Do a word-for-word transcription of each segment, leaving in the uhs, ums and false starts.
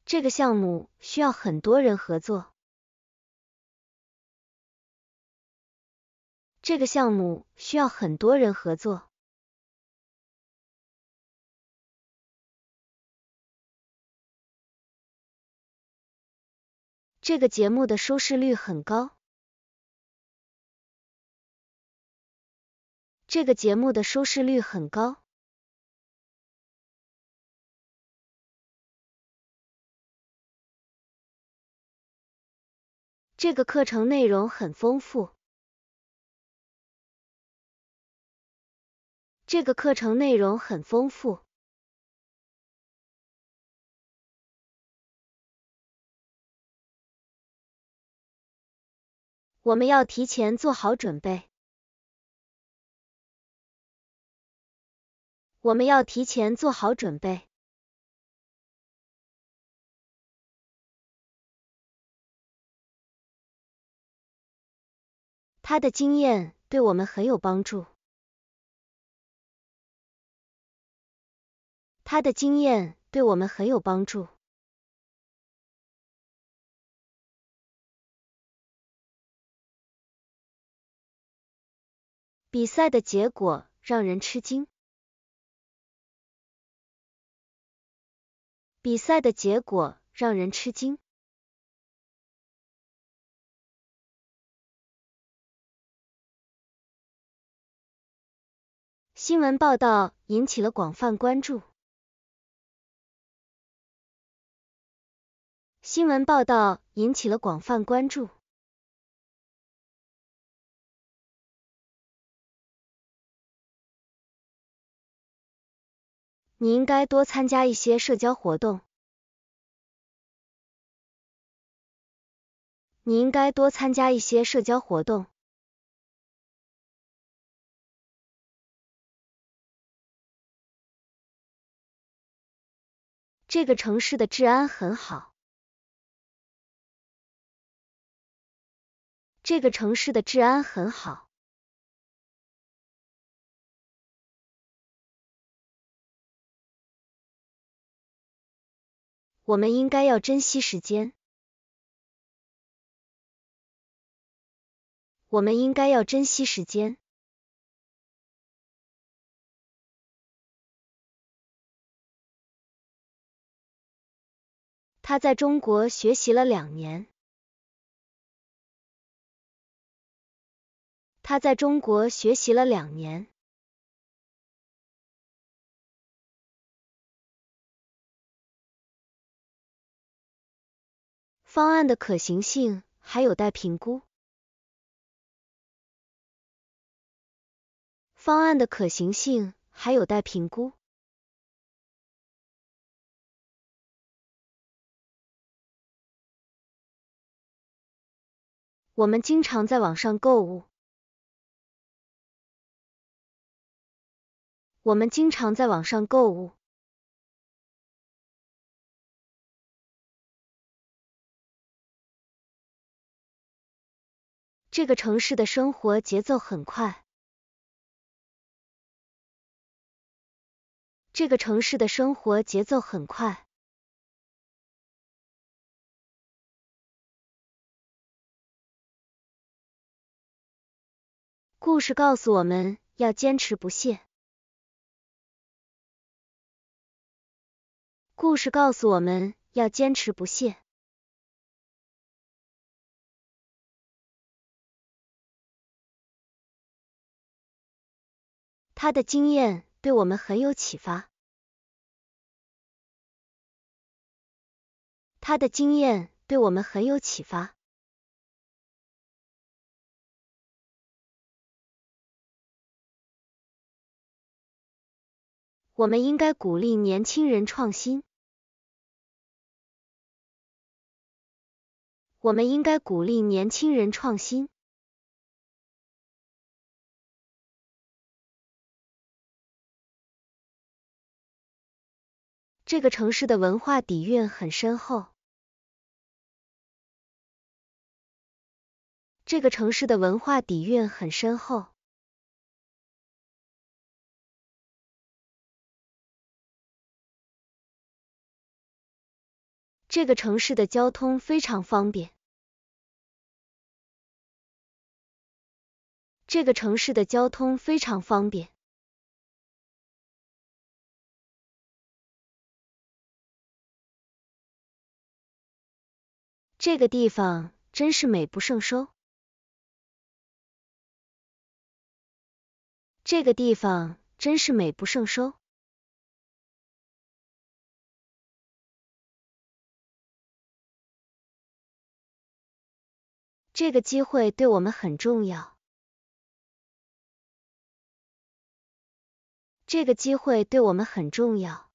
这个项目需要很多人合作。这个项目需要很多人合作。这个节目的收视率很高。这个节目的收视率很高。这个课程内容很丰富。这个课程内容很丰富。我们要提前做好准备。我们要提前做好准备。他的经验对我们很有帮助。他的经验对我们很有帮助。比赛的结果让人吃惊。比赛的结果让人吃惊。新闻报道引起了广泛关注。新闻报道引起了广泛关注。你应该多参加一些社交活动。你应该多参加一些社交活动。这个城市的治安很好。这个城市的治安很好。我们应该要珍惜时间。我们应该要珍惜时间。他在中国学习了两年。他在中国学习了两年。方案的可行性还有待评估。方案的可行性还有待评估。我们经常在网上购物。我们经常在网上购物。这个城市的生活节奏很快。这个城市的生活节奏很快。故事告诉我们要坚持不懈。故事告诉我们要坚持不懈。他的经验对我们很有启发。他的经验对我们很有启发。我们应该鼓励年轻人创新。我们应该鼓励年轻人创新。这个城市的文化底蕴很深厚。这个城市的文化底蕴很深厚。 这个城市的交通非常方便。这个城市的交通非常方便。这个地方真是美不胜收。这个地方真是美不胜收。这个机会对我们很重要。这个机会对我们很重要。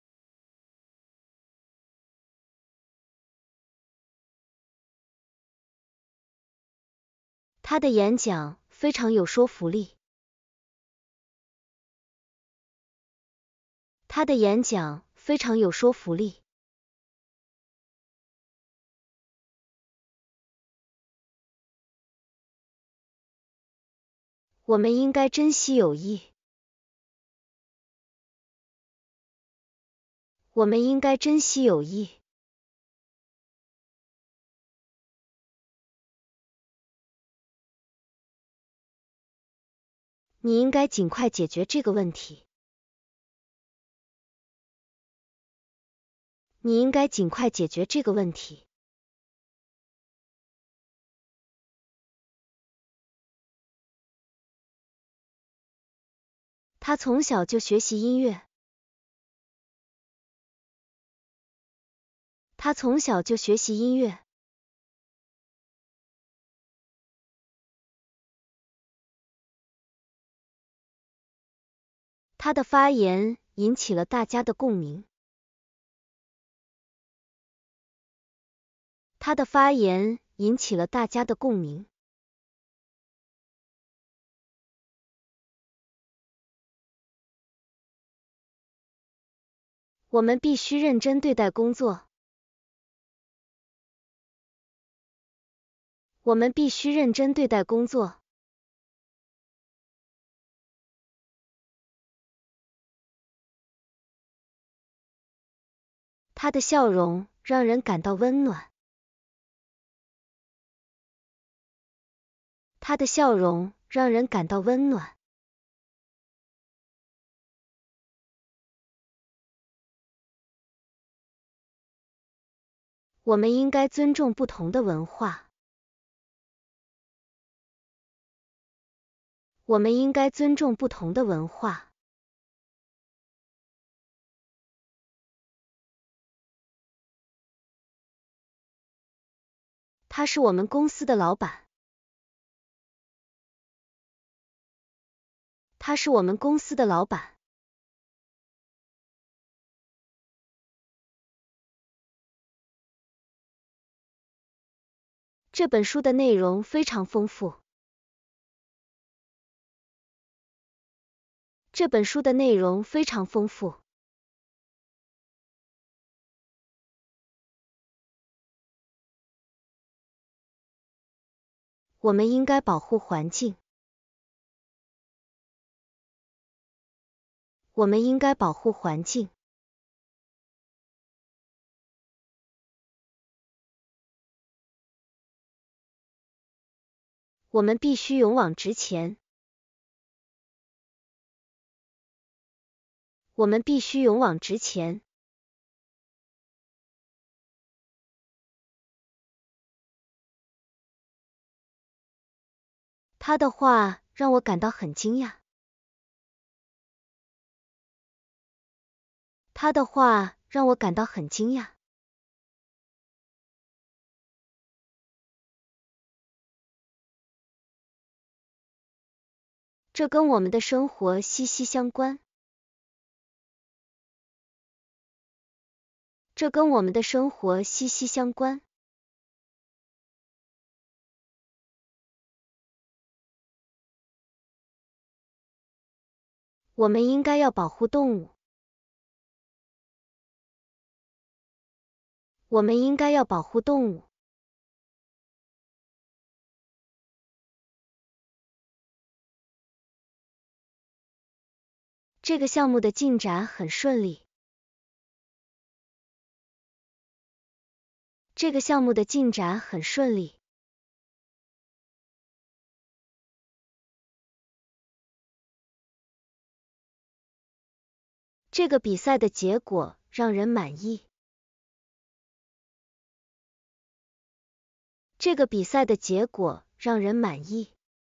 他的演讲非常有说服力。他的演讲非常有说服力。我们应该珍惜友谊。我们应该珍惜友谊。你应该尽快解决这个问题。你应该尽快解决这个问题。他从小就学习音乐。他从小就学习音乐。他的发言引起了大家的共鸣。他的发言引起了大家的共鸣。我们必须认真对待工作。我们必须认真对待工作。他的笑容让人感到温暖。他的笑容让人感到温暖。我们应该尊重不同的文化。我们应该尊重不同的文化。他是我们公司的老板。他是我们公司的老板。这本书的内容非常丰富。这本书的内容非常丰富。我们应该保护环境。我们应该保护环境。我们必须勇往直前。我们必须勇往直前。他的话让我感到很惊讶。他的话让我感到很惊讶。这跟我们的生活息息相关。这跟我们的生活息息相关。我们应该要保护动物。我们应该要保护动物。这个项目的进展很顺利。 这个项目的进展很顺利。这个比赛的结果让人满意。这个比赛的结果让人满意。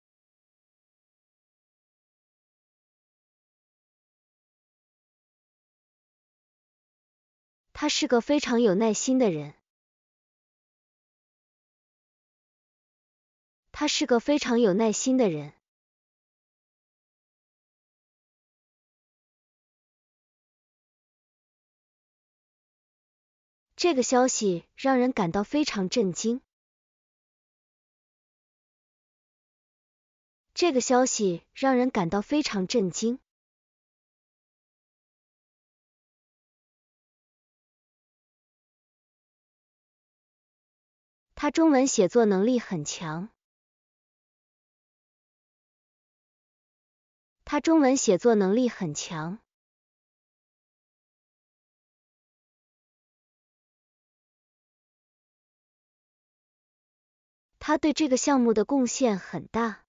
他是个非常有耐心的人。他是个非常有耐心的人。这个消息让人感到非常震惊。这个消息让人感到非常震惊。他中文写作能力很强。他中文写作能力很强。他对这个项目的贡献很大。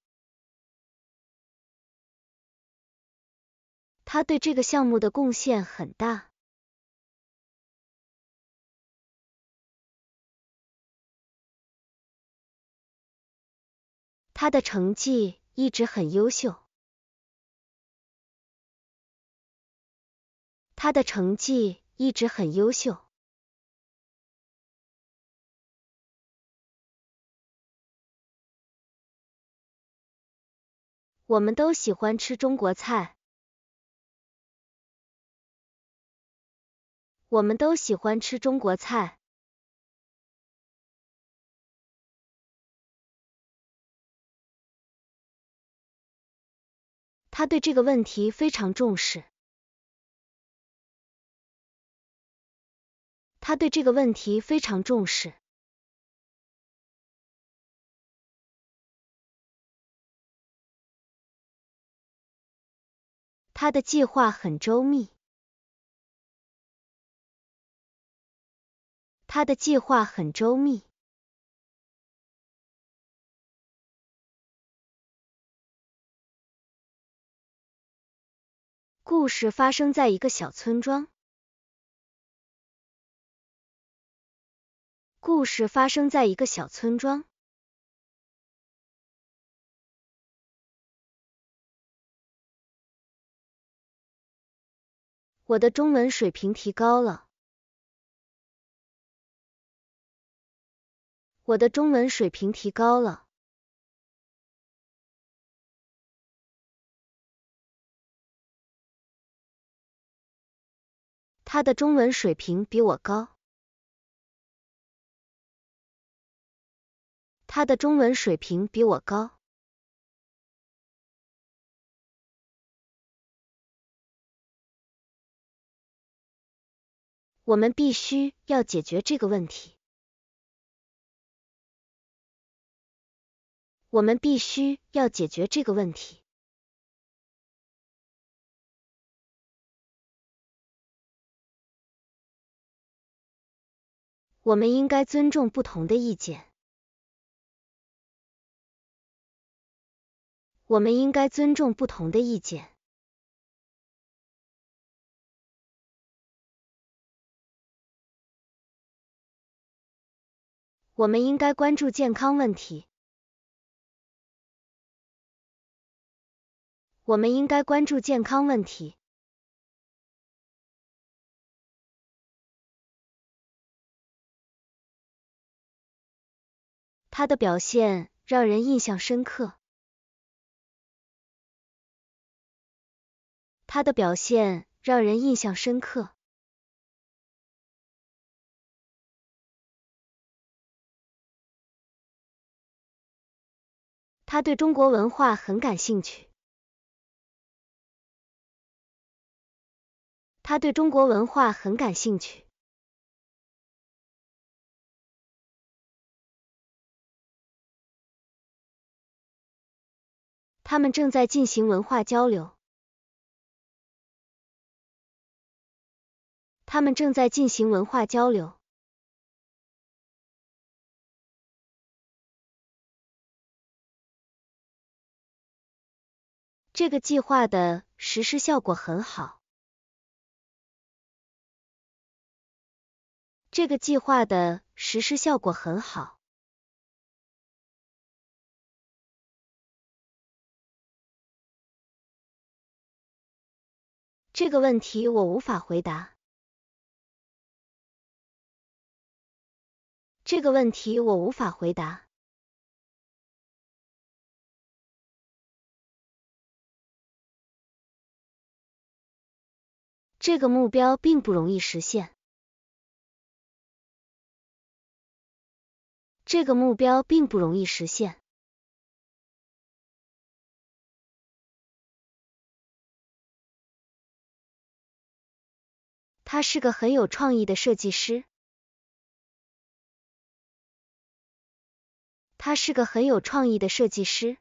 他对这个项目的贡献很大。他的成绩一直很优秀。他的成绩一直很优秀。我们都喜欢吃中国菜。我们都喜欢吃中国菜。他对这个问题非常重视。他对这个问题非常重视。他的计划很周密。他的计划很周密。故事发生在一个小村庄。故事发生在一个小村庄。我的中文水平提高了。我的中文水平提高了。他的中文水平比我高。他的中文水平比我高。我们必须要解决这个问题。我们必须要解决这个问题。我们应该尊重不同的意见。我们应该尊重不同的意见。我们应该关注健康问题。我们应该关注健康问题。他的表现让人印象深刻。他的表现让人印象深刻。他对中国文化很感兴趣。他对中国文化很感兴趣。他们正在进行文化交流。他们正在进行文化交流。 这个计划的实施效果很好。这个计划的实施效果很好。这个问题我无法回答。这个问题我无法回答。这个目标并不容易实现。这个目标并不容易实现。他是个很有创意的设计师。他是个很有创意的设计师。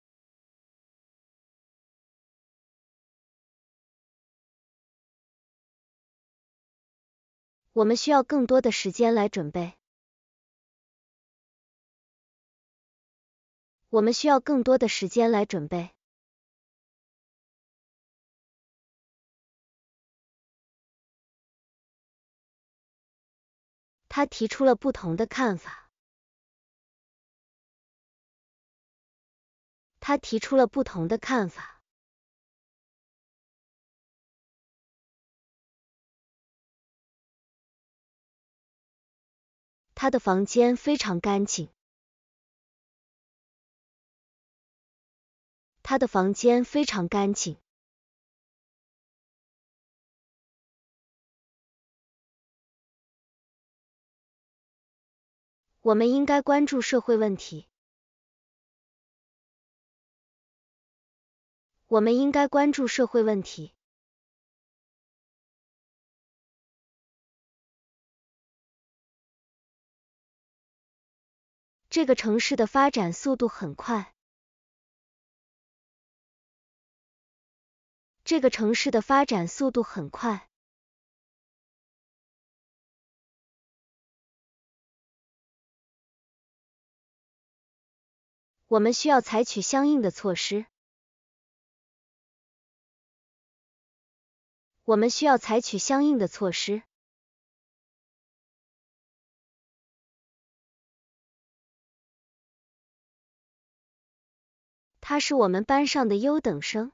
我们需要更多的时间来准备。我们需要更多的时间来准备。他提出了不同的看法。他提出了不同的看法。他的房间非常干净。他的房间非常干净。我们应该关注社会问题。我们应该关注社会问题。这个城市的发展速度很快。这个城市的发展速度很快。我们需要采取相应的措施。我们需要采取相应的措施。他是我们班上的优等生。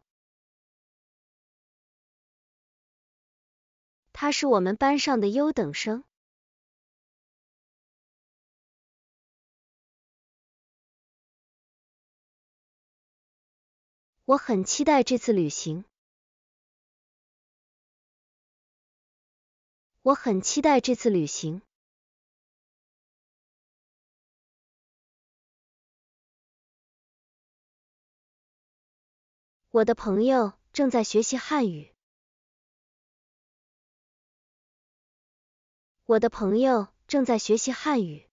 他是我们班上的优等生。我很期待这次旅行。我很期待这次旅行。我的朋友正在学习汉语。我的朋友正在学习汉语。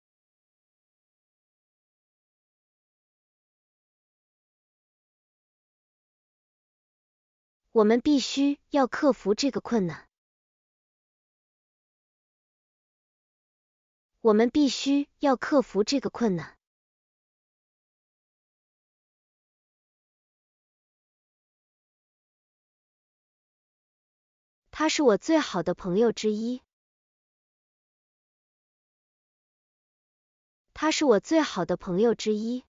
我们必须要克服这个困难。我们必须要克服这个困难。他是我最好的朋友之一。他是我最好的朋友之一。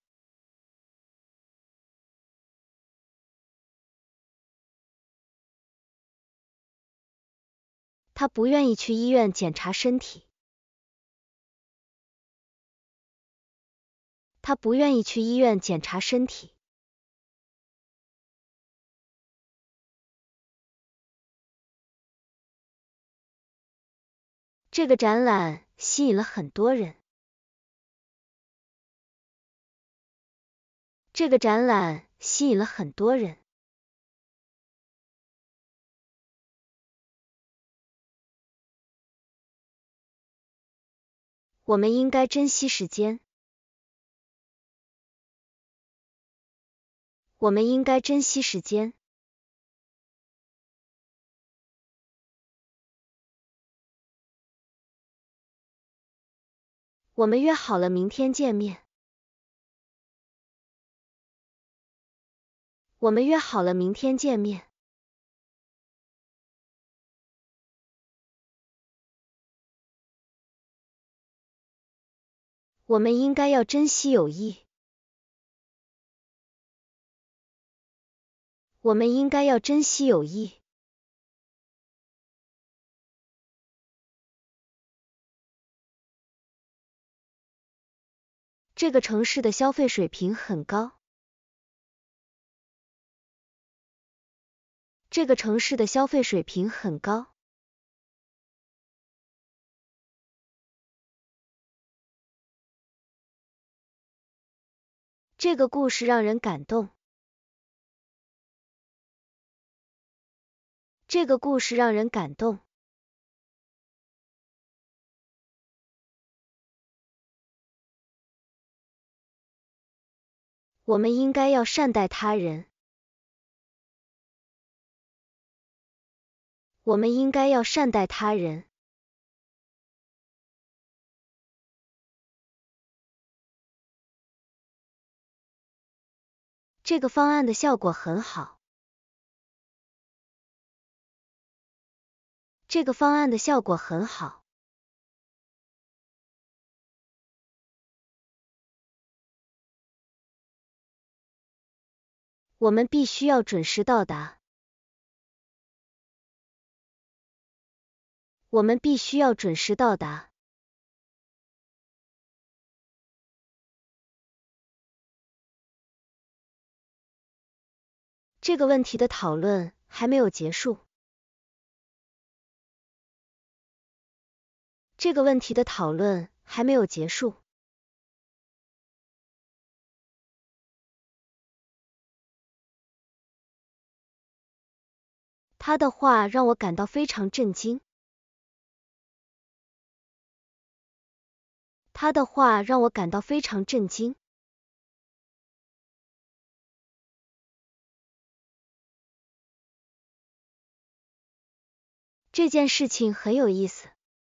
他不愿意去医院检查身体。他不愿意去医院检查身体。这个展览吸引了很多人。这个展览吸引了很多人。我们应该珍惜时间。我们应该珍惜时间。我们约好了明天见面。 我们约好了明天见面。我们应该要珍惜友谊。我们应该要珍惜友谊。这个城市的消费水平很高。这个城市的消费水平很高。这个故事让人感动。这个故事让人感动。我们应该要善待他人。我们应该要善待他人。这个方案的效果很好。这个方案的效果很好。我们必须要准时到达。我们必须要准时到达。这个问题的讨论还没有结束。这个问题的讨论还没有结束。他的话让我感到非常震惊。他的话让我感到非常震惊。这件事情很有意思。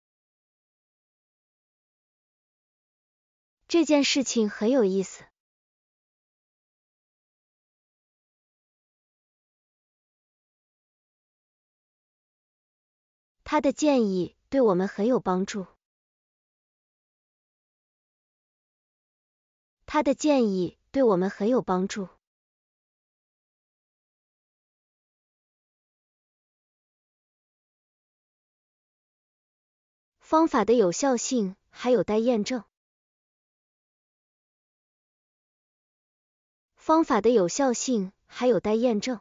这件事情很有意思。他的建议对我们很有帮助。他的建议对我们很有帮助。方法的有效性还有待验证。方法的有效性还有待验证。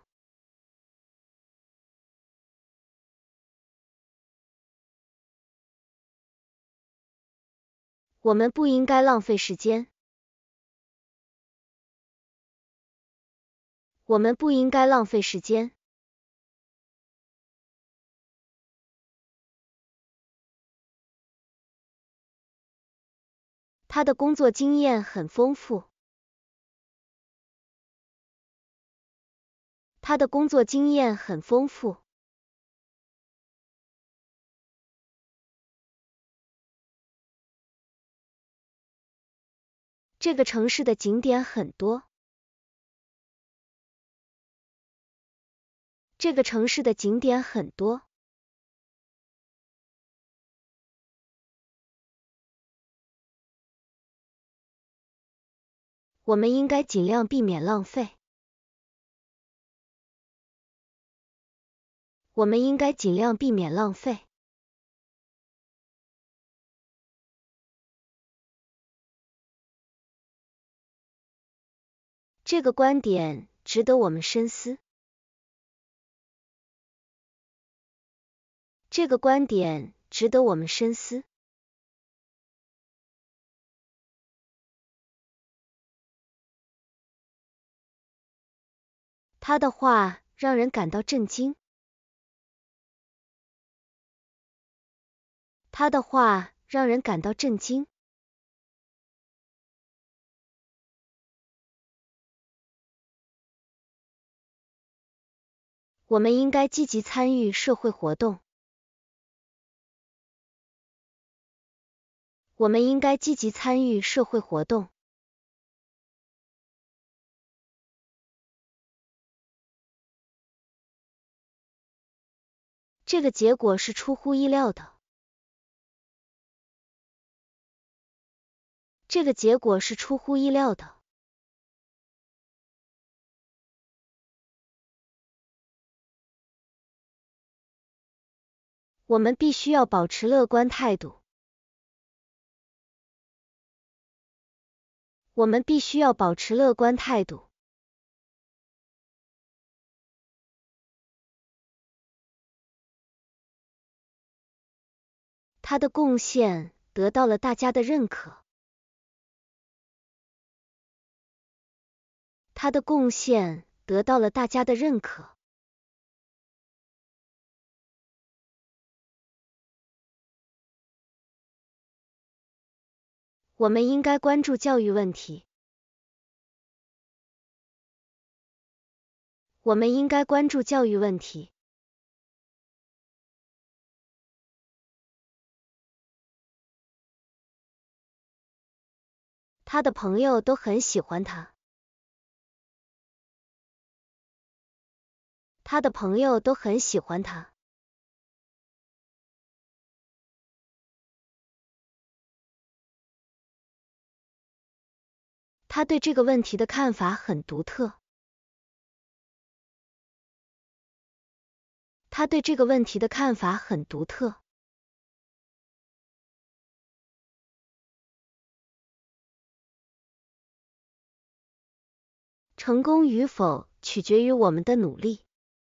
我们不应该浪费时间。我们不应该浪费时间。他的工作经验很丰富。他的工作经验很丰富。这个城市的景点很多。这个城市的景点很多。我们应该尽量避免浪费。我们应该尽量避免浪费。这个观点值得我们深思。这个观点值得我们深思。他的话让人感到震惊。他的话让人感到震惊。我们应该积极参与社会活动。我们应该积极参与社会活动。 这个结果是出乎意料的。这个结果是出乎意料的。我们必须要保持乐观态度。我们必须要保持乐观态度。他的贡献得到了大家的认可。他的贡献得到了大家的认可。我们应该关注教育问题。我们应该关注教育问题。他的朋友都很喜欢他。他的朋友都很喜欢他。他对这个问题的看法很独特。他对这个问题的看法很独特。成功与否取决于我们的努力。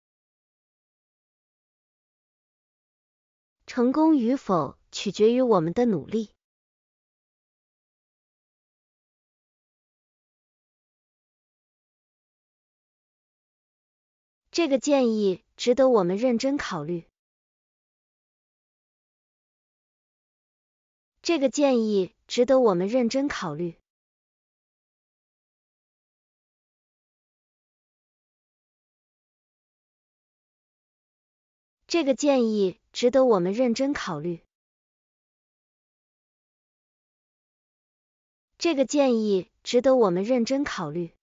成功与否取决于我们的努力。这个建议值得我们认真考虑。这个建议值得我们认真考虑。这个建议值得我们认真考虑。这个建议值得我们认真考虑。